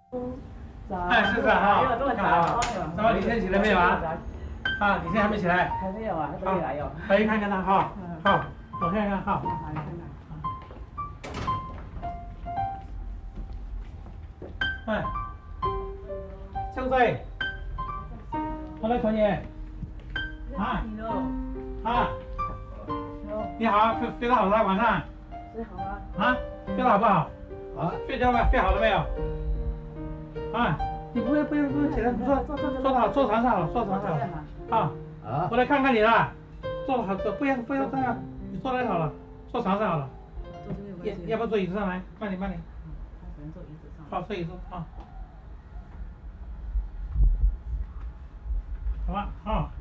哎，是哈，干嘛？怎么李现起来没有啊？啊，李现还没起来。 还没有啊，还没来哟。 回去看看他哈。好，我看看哈。哎，兄弟，我来看你。啊啊，你好，睡得好了晚上？ 睡好啊。 啊，睡得好不好？啊，睡觉吧，睡好了没有？啊，你不用起来，坐好，坐床上好，坐床上好。啊，我来看看你了，坐好，不要这样，你坐那好了，坐床上好了。要不要坐椅子上来？慢点。 坐椅子上。 好，坐椅子啊。好吧，啊。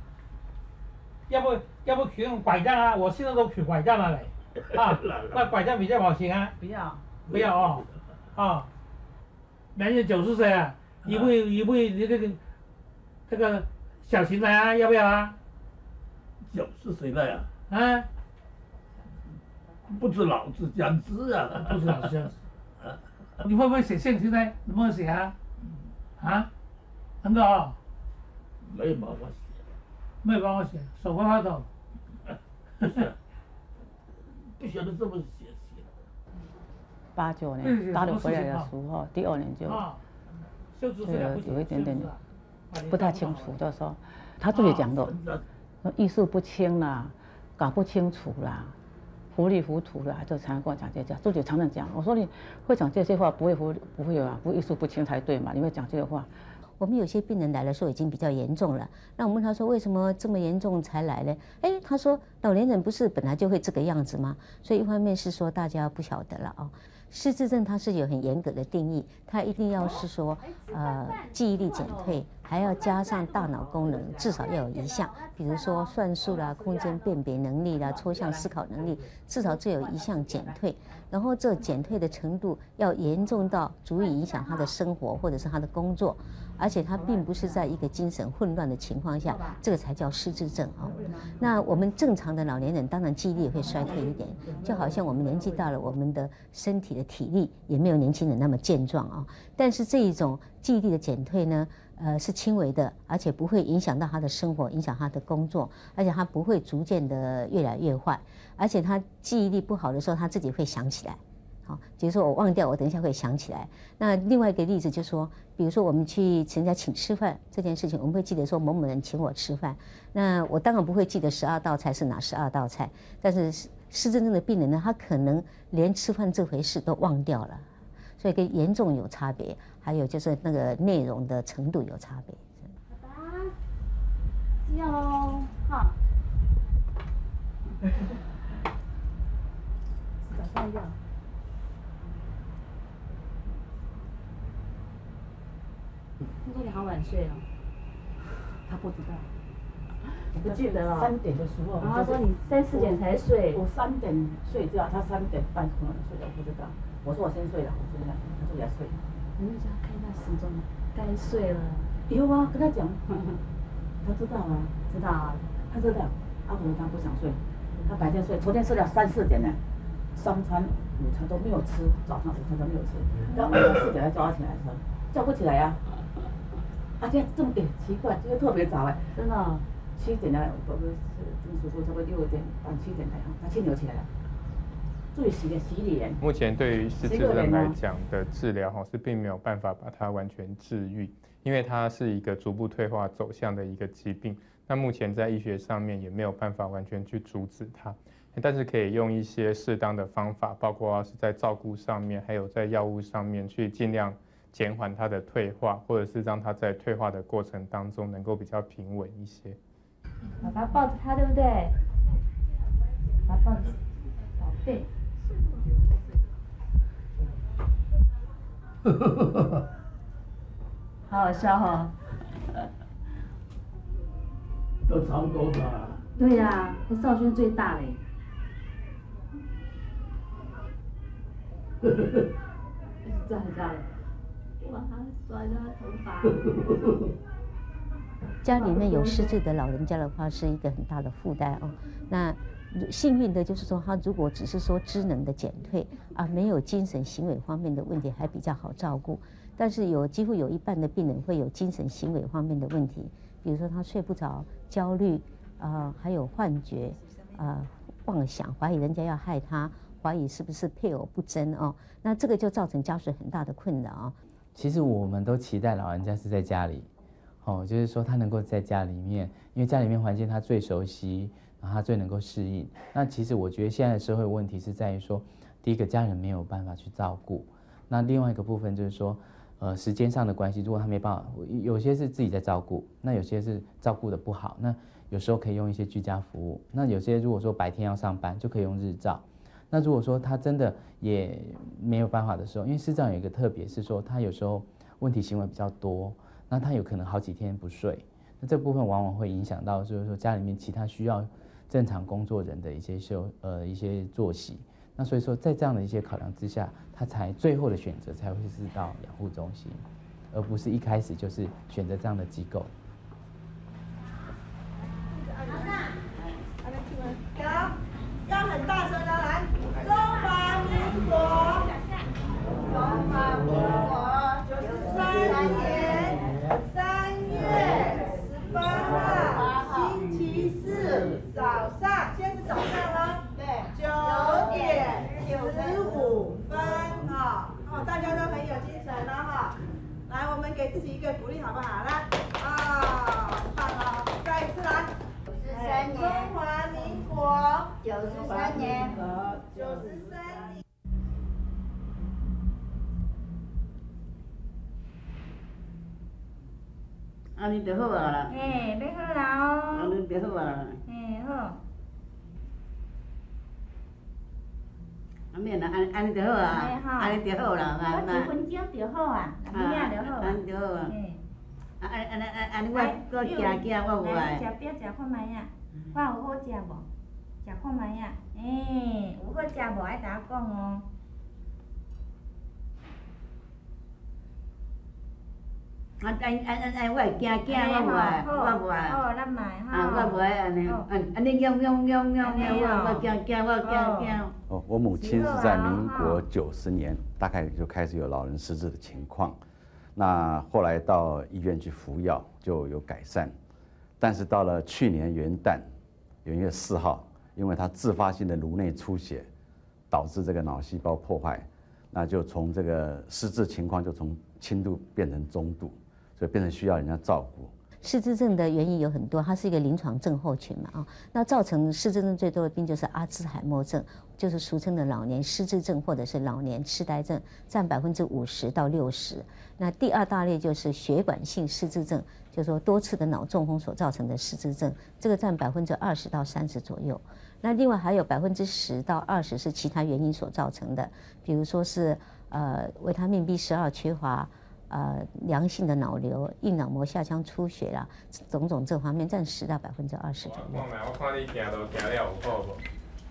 要不取用拐杖啊？我现在都取拐杖了嘞。啊，那拐杖比较好行啊。不要哦。啊。男人90岁啊，你会这个小型的啊？要不要啊 ？90岁了呀。 啊？ 不知老子将至啊！ 不知老子将至。你会不会写现金呢？能不能写啊？啊？能够啊？ 没帮我写。 没帮我写，手会发抖。 不晓得这么写。 89年大陆回来的时候，第2年就有一点点不太清楚，就是说他自己讲的，意识不清啦，搞不清楚啦，糊里糊涂啦，就常常跟我讲这些，自己常常讲。我说你会讲这些话，不会啊，不意识不清才对嘛，你会讲这些话。 我们有些病人来的时候已经比较严重了，那我问他说为什么这么严重才来呢？哎，他说老年人不是本来就会这个样子吗？所以一方面是说大家不晓得了啊。失智症它是有很严格的定义，它一定要是说记忆力减退，还要加上大脑功能至少要有1项，比如说算术啦、空间辨别能力啦、抽象思考能力，至少这有1项减退。然后这减退的程度要严重到足以影响他的生活或者是他的工作，而且他并不是在一个精神混乱的情况下，这个才叫失智症啊。那我们正常的老年人当然记忆力也会衰退一点，就好像我们年纪大了，我们的身体的体力也没有年轻人那么健壮啊。但是这一种记忆力的减退呢，是轻微的，而且不会影响到他的生活，影响他的工作，而且他不会逐渐的越来越坏，而且他记忆力不好的时候，他自己会想起来。好，比如说我忘掉，我等一下会想起来。那另外一个例子就是说，比如说我们去人家请吃饭这件事情，我们会记得说某某人请我吃饭，那我当然不会记得12道菜是哪12道菜，但是失智症的病人呢，他可能连吃饭这回事都忘掉了，所以跟严重有差别，还有就是那个内容的程度有差别。 爸爸，吃药喽，好。早上药。听说你好晚睡哦。 他不知道。 我不记得了。 3点的时候。 他说你3、4点才睡。 我3点睡觉，他3点半可能睡了，我不知道。我说我先睡了，我睡了，他说也睡。 你们家看一下时钟，该睡了。 有啊，跟他讲，他知道啊。 知道啊。 他知道，阿婆他不想睡，他白天睡，昨天睡到3、4点呢，3餐午餐都没有吃，早上午餐都没有吃，到晚上4点才叫他起来吃，叫不起来呀。今天这么奇怪，今天特别早哎。 真的。 7点来，我不是跟叔叔差不多6点半7点来，他7点起来了。注意洗脸。 目前对于失智症来讲的治疗是并没有办法把它完全治愈，因为它是一个逐步退化走向的一个疾病。那目前在医学上面也没有办法完全去阻止它，但是可以用一些适当的方法，包括是在照顾上面，还有在药物上面去尽量减缓它的退化，或者是让它在退化的过程当中能够比较平稳一些。 爸爸抱着他，对不对？爸爸抱着宝贝。好好笑哦。 都差不多吧。 对呀，他少轩最大嘞。这样这样。哇，抓一下他头发。 家里面有失智的老人家的话，是一个很大的负担哦。那幸运的就是说，他如果只是说知能的减退啊，没有精神行为方面的问题，还比较好照顾。但是几乎有一半的病人会有精神行为方面的问题，比如说他睡不着、焦虑，还有幻觉，妄想，怀疑人家要害他，怀疑是不是配偶不贞哦，那这个就造成家属很大的困扰啊。 其实我们都期待老人家是在家里，就是说他能够在家里面，因为家里面环境他最熟悉，然后他最能够适应。那其实我觉得现在的社会问题是在于说，第一个家人没有办法去照顾，那另外一个部分就是说，时间上的关系，如果他没办法，有些是自己在照顾，那有些是照顾的不好，那有时候可以用一些居家服务，那有些如果说白天要上班，就可以用日照。那如果说他真的也没有办法的时候，因为视障有一个特别是说，他有时候问题行为比较多，那他有可能好几天不睡，那这部分往往会影响到就是说家里面其他需要正常工作人的一些作息。那所以说在这样的一些考量之下，他才最后的选择才会是到养护中心，而不是一开始就是选择这样的机构。 要很大声的来，中华民国，中华民国93年3月18号，星期四早上，现在是早上了，对，9点15分哈，大家都很有精神了哈，来，我们给自己一个鼓励好不好？来，棒哦，再一次来。中华民国93年，93年。 安尼就好啊啦。 嘿，要好啦哦。 安尼就好啊。 嘿，好。 免啦，安尼就好啊。安尼就好啦， 我1分钟就好啊，2秒就好啊。 安尼就好啊。安尼我行，我无爱。 食饼食看卖啊，饭有好食无？食看卖啊，有好食无？爱甲我讲哦。 我会惊，我无爱，我无爱。 好，咱卖哈。 我无爱安尼，安尼用，我惊。 我母亲是在民国90年，大概就开始有老人失智的情况。那后来到医院去服药就有改善，但是到了去年元月4号，因为他自发性的颅内出血，导致这个脑细胞破坏，那就从这个失智情况就从轻度变成中度，所以变成需要人家照顾。 失智症的原因有很多，它是一个临床症候群嘛那造成失智症最多的病就是阿兹海默症，就是俗称的老年失智症或者是老年痴呆症，占50%到60%。那第二大类就是血管性失智症，就是说多次的脑中风所造成的失智症，这个占20%到30%左右。那另外还有10%到20%是其他原因所造成的，比如说是维他命 B12 缺乏。良性的脑瘤、硬脑膜下腔出血啦，种种这方面占10%到20%左右。 我看你行路行了有好无？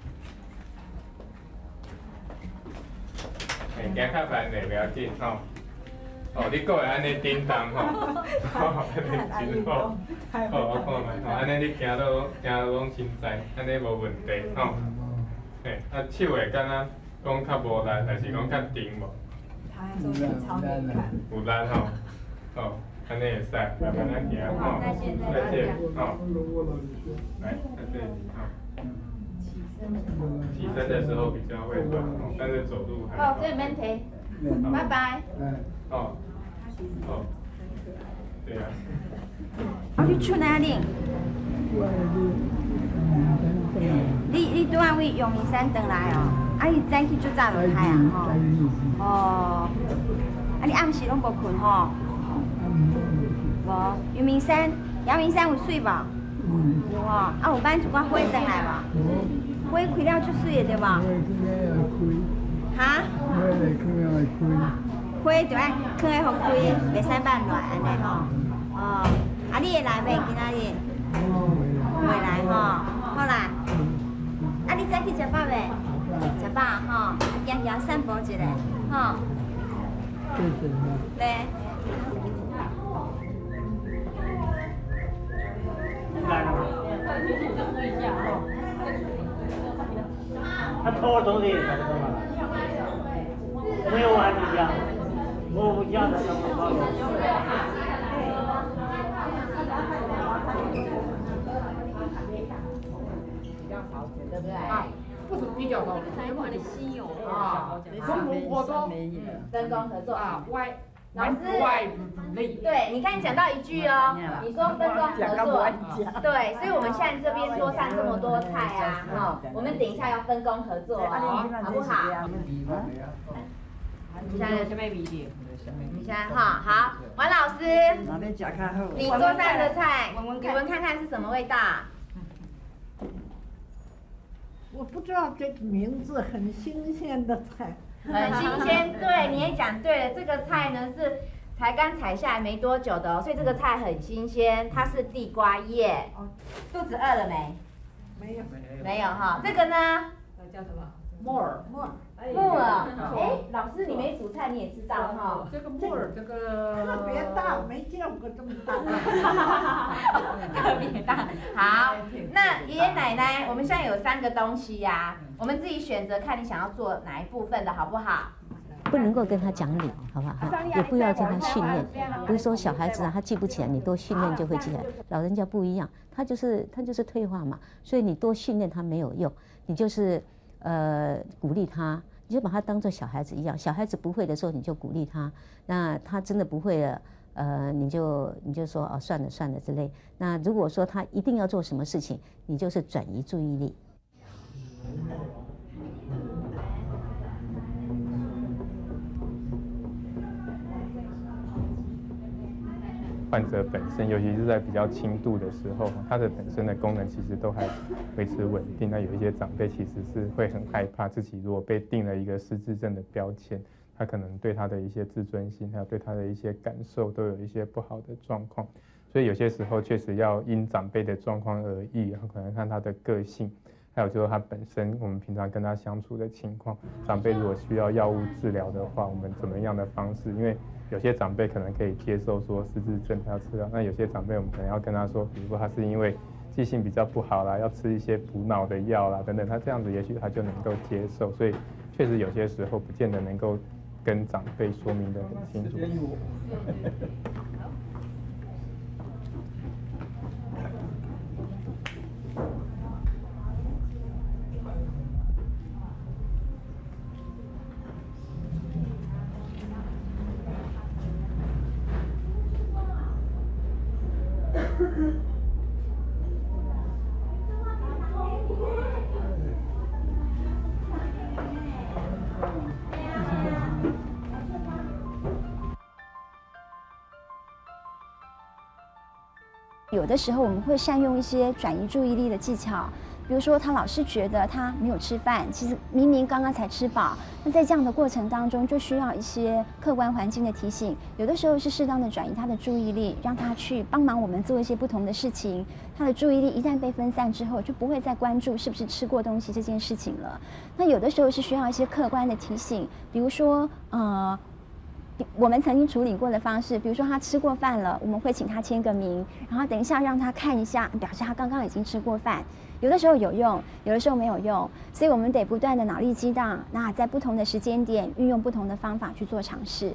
行较慢点，不要紧吼。你阁会安尼叮当吼，安尼真好。我看卖，安尼你行路拢真在，安尼无问题吼。手会敢若讲较无力，还是讲较沉无？有力吼，安尼会使，慢慢来行吼，再见吼，来，在这里吼。起身的时候比较会软，但是走路还好。 这免提，拜拜。 对啊。 你去哪里？你拄仔为阳明山回来哦？你早起就早落开啊？你暗时拢无困吼？无。阳明山有水无？有哦。有摆一寡火回来无？火开了就水的对无？哈？火就爱放在互开，袂使放热安尼吼。你会来袂？今仔日？袂来吼。好啦。你早起食饱袂？食饱吼，行行散步一下吼。对。来了吗？ 他偷了东西才偷了，没有玩一样，我一样的生活方式。 比较少见，对不对？ 啊，不是比较少， 台湾的稀有啊，中国活动， 分工合作啊，外。 老师，对你刚才讲到一句哦，你说分工合作，对，所以我们现在这边桌上这么多菜啊，哈，我们等一下要分工合作哦，好不好？你现在哈好，王老师，你桌上的菜，你闻看看是什么味道？ 我不知道这个名字，很新鲜的菜。 很新鲜，对，你也讲对了。这个菜呢是才刚采下来没多久的哦，所以这个菜很新鲜，它是地瓜叶。肚子饿了没？ 没有。 没有哈，这个呢？ 叫什么？ 木耳。 木耳。哎，老师你没煮菜你也知道哈。 这个木耳这个特别大，没见过这么大。 特别大。好，那爷爷奶奶，我们现在有3个东西呀，我们自己选择看你想要做哪一部分的好不好？ 不能够跟他讲理，好不好？也不要跟他训练。不是说小孩子啊，他记不起来，你多训练就会记起来。老人家不一样，他就是退化嘛，所以你多训练他没有用，你就是鼓励他，你就把他当做小孩子一样。小孩子不会的时候，你就鼓励他；那他真的不会了，你就说哦算了算了之类。那如果说他一定要做什么事情，你就是转移注意力。 患者本身，尤其是在比较轻度的时候，他的本身的功能其实都还维持稳定。那有一些长辈其实是会很害怕自己如果被定了一个失智症的标签，他可能对他的一些自尊心，还有对他的一些感受都有一些不好的状况。所以有些时候确实要因长辈的状况而异，然后可能看他的个性，还有就是他本身我们平常跟他相处的情况。长辈如果需要药物治疗的话，我们怎么样的方式？因为有些长辈可能可以接受说失智症他要治疗，那有些长辈我们可能要跟他说，比如说他是因为记性比较不好啦，要吃一些补脑的药啦等等，他这样子也许他就能够接受。所以确实有些时候不见得能够跟长辈说明得很清楚。 有的时候我们会善用一些转移注意力的技巧，比如说他老是觉得他没有吃饭，其实明明刚刚才吃饱。那在这样的过程当中，就需要一些客观环境的提醒。有的时候是适当的转移他的注意力，让他去帮忙我们做一些不同的事情。他的注意力一旦被分散之后，就不会再关注是不是吃过东西这件事情了。那有的时候是需要一些客观的提醒，比如说我们曾经处理过的方式，比如说他吃过饭了，我们会请他签个名，然后等一下让他看一下，表示他刚刚已经吃过饭。有的时候有用，有的时候没有用，所以我们得不断的脑力激荡，那在不同的时间点运用不同的方法去做尝试。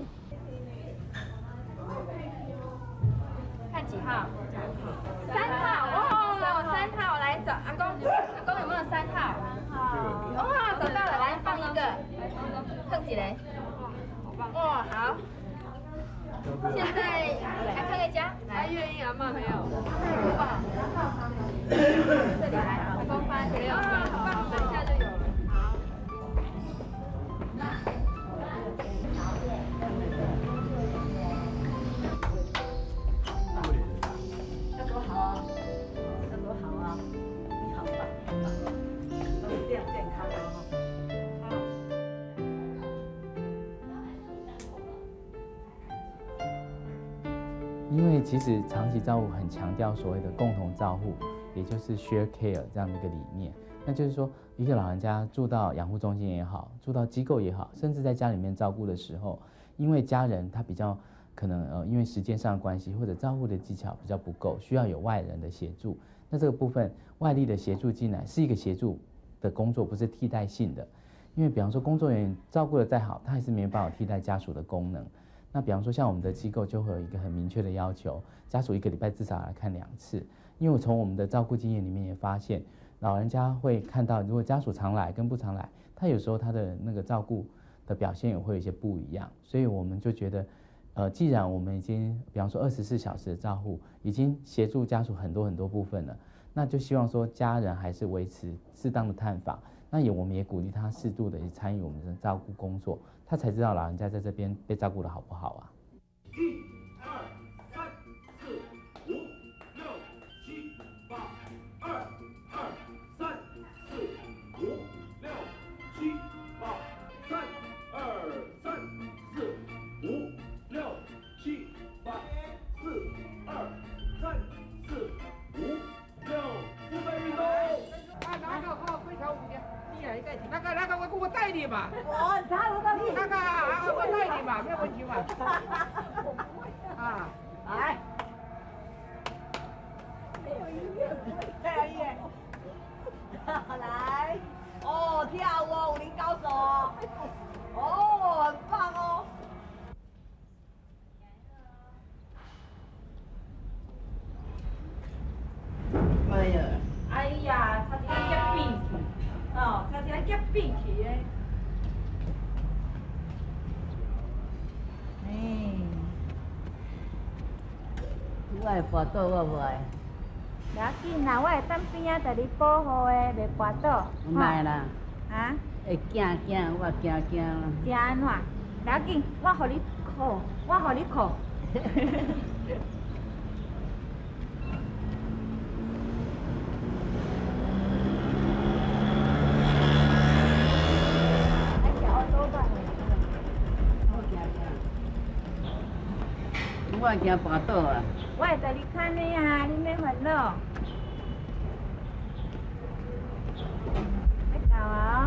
看几号？3号哦，3号来找阿公，阿公有没有3号？3号。哦，找到了，来放一个，放几嘞？哦，好。现在来看个家，来愿意阿妈没有？好不好？这里来，阿公翻没有？放等一下就有了。好。 要多好啊！要多好啊！你好棒，都是这样健康的哦。 因为其实长期照护很强调所谓的共同照护，也就是 share care 这样的一个理念。那就是说，一个老人家住到养护中心也好，住到机构也好，甚至在家里面照顾的时候，因为家人他比较可能因为时间上的关系或者照顾的技巧比较不够，需要有外人的协助。那这个部分外力的协助进来是一个协助， 的工作，不是替代性的。因为比方说工作人员照顾的再好，他还是没有办法替代家属的功能。那比方说像我们的机构就会有一个很明确的要求，家属1个礼拜至少来看2次。因为我从我们的照顾经验里面也发现，老人家会看到，如果家属常来跟不常来，他有时候他的那个照顾的表现也会有一些不一样。所以我们就觉得，既然我们已经比方说24小时的照护，已经协助家属很多部分了，那就希望说家人还是维持适当的探访。那我们也鼓励他适度的参与我们的照顾工作，他才知道老人家在这边被照顾的好不好啊。1、2、3、4、5、6、7、8、2、2、3、4、5、6、7、8、3、2、3、4、5、6、7、8、4、2、3、4、5、6，预备运动。 哪个好非常5天？那个我带你嘛。 我差不多你。 那个我带你嘛，没有问题嘛。啊， 来。没有音乐，没有音乐。来，哦，跳舞武林高手哦，哦，很棒哦。 哎呀，哎呀，差点夹病去，哦，差点夹病去诶。我会跋倒，我无爱。 不要紧啦，我会等边仔甲你保护的，袂跋倒。 唔爱啦。 啊？ 会惊，我惊。 惊安怎？不要紧，我互你靠，我互你靠。 我会惊跋倒啊！ 我会带你看的啊，你免烦恼。要到啊！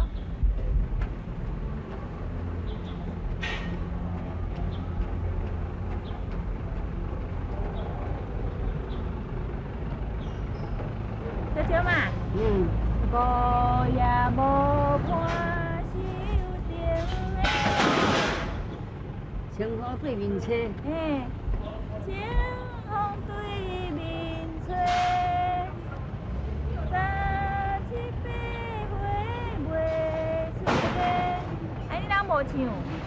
小秋嘛。无夜无伴手灯的。 清风对面吹。 嘿。清风对面吹，三七八回袂出个。哎，你哪无唱？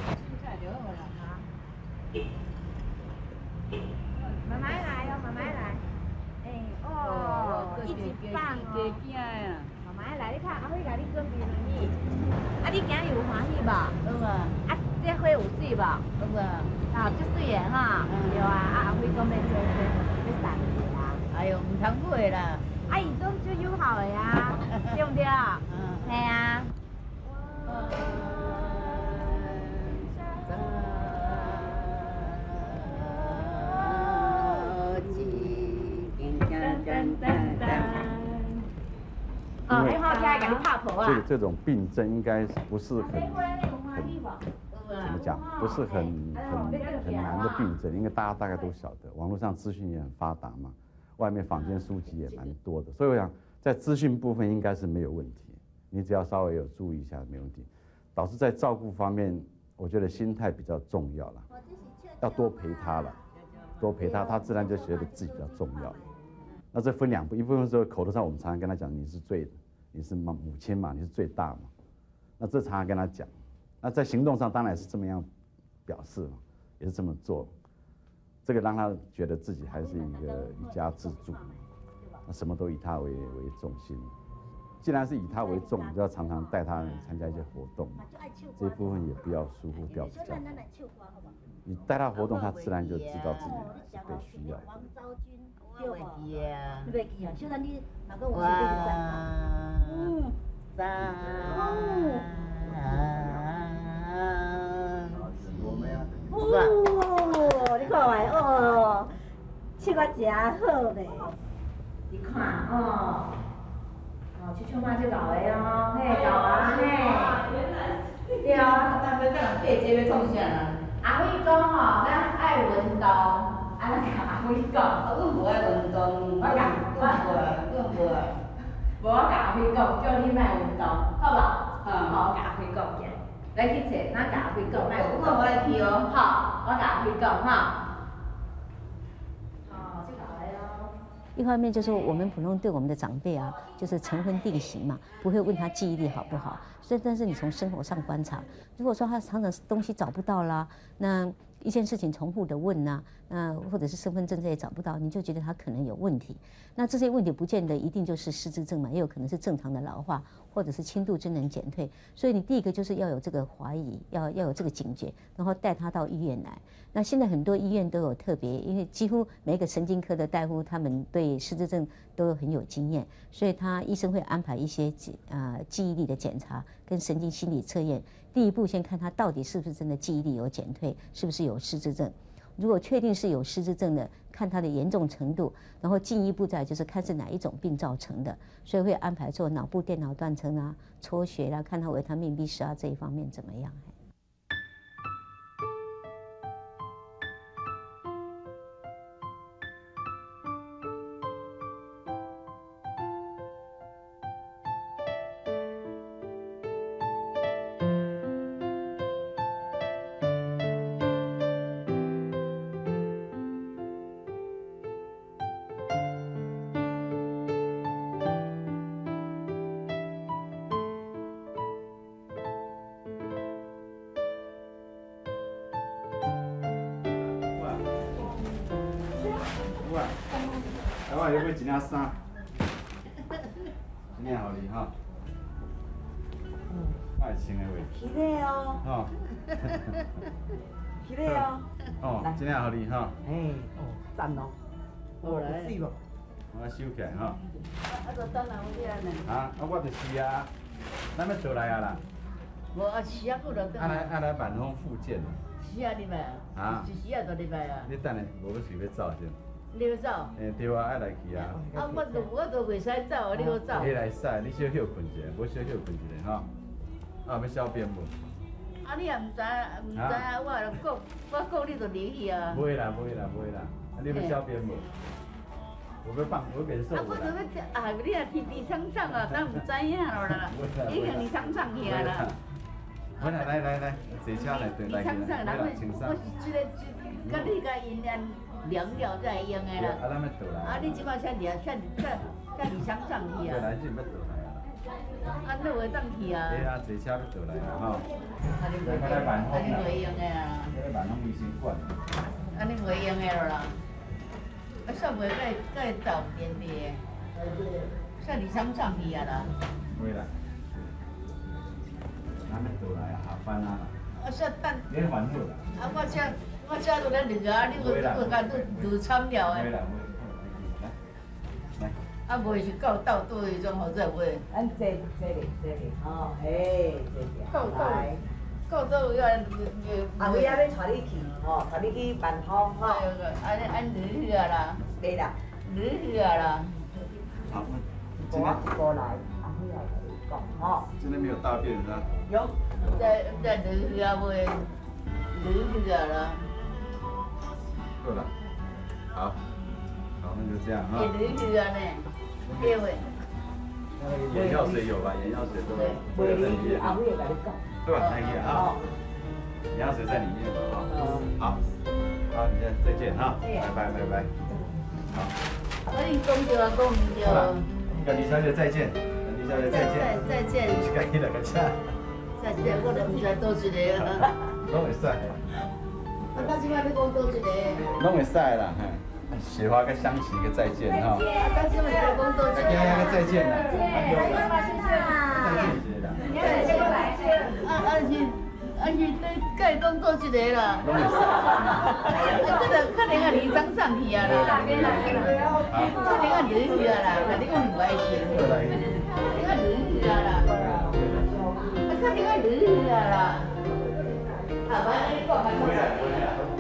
慢慢来哦，慢慢来。哎，哦，一直放哦。慢慢来，你看阿辉甲你准备轮椅。啊，你今日有欢喜无？有啊。啊，这花有水无？有啊。啊，足水的哈，对啊，阿辉讲要送你啦。哎呦，唔通买啦，啊，伊都最友好的呀，对不对？嘿啊。哦，你好，听甲你拍婆啊。 这种病症应该不是很怎么讲，不是很难的病症，因为大概都晓得，网络上资讯也很发达嘛，外面坊间书籍也蛮多的，所以我想在资讯部分应该是没有问题，你只要稍微有注意一下没问题。导致在照顾方面，我觉得心态比较重要了，要多陪他了，多陪他，他自然就觉得自己比较重要。那这分2步，一部分是口头上我们常常跟他讲，你是母亲嘛，你是最大嘛，那这常常跟他讲。那在行动上当然是这么样表示嘛，也是这么做，这个让他觉得自己还是一个一家之主，那什么都以他为重心。既然是以他为重，就要常常带他参加一些活动，这一部分也不要疏忽掉比较好。你带他活动，他自然就知道自己是被需要的。 我会记啊， 你袂记啊？小咱你哪个有时间哦，你看卖哦，唱啊真好嘞！ 你看哦，去唱嘛就搞的哦，嘿，搞啊嘿，对啊，咱要跟人对接要创啥啊？阿辉讲吼，咱爱运动，咱甲阿辉讲，我无爱运动，我讲，我无。 无我甲阿辉讲，叫你莫运动，好无？好，我甲阿辉讲嘅，来去找，咱甲阿辉讲，莫运动。我来去哦。好，我甲阿辉讲哈。 一方面就是我们普通对我们的长辈啊，就是成婚定型嘛，不会问他记忆力好不好。所以，但是你从生活上观察，如果说他常常东西找不到啦，那一件事情重复的问呐，或者是身份证这些找不到，你就觉得他可能有问题。那这些问题不见得一定就是失智症嘛，也有可能是正常的老化，或者是轻度智能减退。所以你第一个就是要有这个怀疑，要有这个警觉，然后带他到医院来。那现在很多医院都有特别，因为几乎每一个神经科的大夫，他们对失智症都很有经验，所以医生会安排一些记忆力的检查跟神经心理测验。第一步先看他到底是不是真的记忆力有减退，是不是有失智症。如果确定是有失智症的，看他的严重程度，然后进一步再就是看是哪一种病造成的，所以会安排做脑部电脑断层啊、抽血啦，看他维他命 B12这一方面怎么样。 我要买一领衫，一领互你哈。我会穿的话。 起来哦。 吼。 起来哦。 哦，一领互你哈。 哎，哦，赞哦。好来。死无？ 我收起来哈。 就等下有咧呢。 啊，我就是啊，咱要倒来啊啦。 无啊，时啊，佫落等。 来万丰复健。 是啊，入来啊。啊。一时啊，就入来啊。 你等下，无要随要走先。 你要走？ 对啊，爱来去啊。 我都袂使走，你要走。 你来使，你小休困一下，我小休困一下吼。要小便无？ 你也唔知，我讲你就离去啊。 袂啦。你要小便无？我要放，我免受。 我就要你啊，天天唱唱啊，咱唔知影咯啦。已经你唱唱去啊啦。 好啦，来，坐车来对来去。 我是这个，甲你甲因安。凉了才会用的啦。 咱要倒来。 你即摆才二厂上去啊。 来，你要倒来啊。 你会当去啊？ 对啊，坐车要倒来啊，吼。 你袂用的啊。 这万丰医生馆。 你袂用的啦。煞袂甲斗电的，煞二厂上去啊啦。 袂啦。咱要倒来啊，下班啊。 煞等。 你烦恼啦。 我车都咧热啊，你佮都惨了诶。袂是到倒迄种好在袂。咱坐哩，吼，嘿，坐来。到要。后尾要带你去，吼，带你去万丰，吼。安你去啊啦。对啦。你去啊啦。 好， 我过来，后尾来讲，吼。 今天没有大便是吧？ 有。在你去啊袂？你去啊啦。 够了，好，那就这样哈。眼药水有吧？眼药水都在里面。对吧？可以啊。眼药水在里面嘛，哈。好，你先再见哈，拜拜。好。 你讲对啊，讲唔对。 跟李小姐再见， 再见。 该去了个车。 再见，我都唔知倒一个啊。 拢会使。 到即摆你讲倒一个？ 拢会使啦，嘿。雪花跟香琪个再见哈。 到即摆就讲倒一个。 再见啦。再见啦。 你甲伊讲倒一个啦。 拢会使。 这个可能啊，你上上去啊啦。可能啊，你去啊啦，你讲唔爱信。可能啊，你去啊啦。可能啊，你去啊啦。啊，我讲嘛。